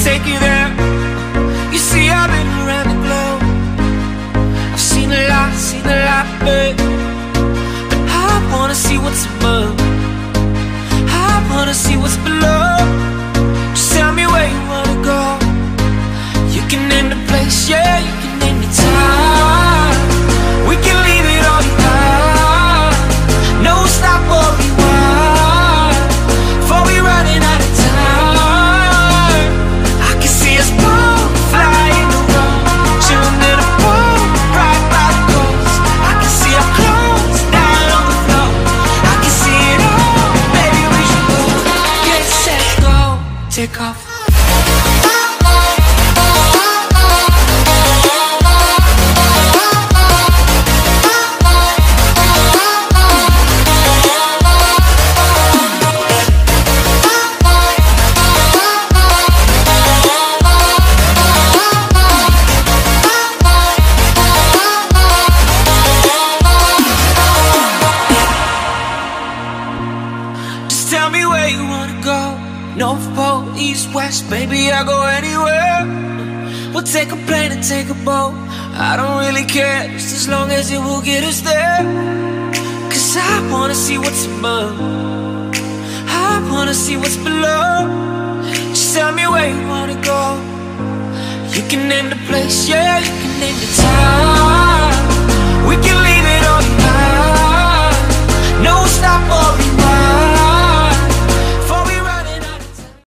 take you there. You see, I've been around the globe. I've seen a lot, babe. But I wanna see what's above. I wanna see what's below. Just tell me where you wanna go. You can name the place, yeah, you can name the time. We can leave it all behind. No stop or rewind. Before we running out of time. I can see us both flying around, chilling in a pool right by the coast. I can see our clothes down on the floor. I can see it all, baby, we should go. Get set, go, take off. Tell me where you wanna go. North Pole, East, West, baby, I'll go anywhere. We'll take a plane and take a boat. I don't really care, just as long as it will get us there. Cause I wanna see what's above. I wanna see what's below. Just tell me where you wanna go. You can name the place, yeah, you can name the time.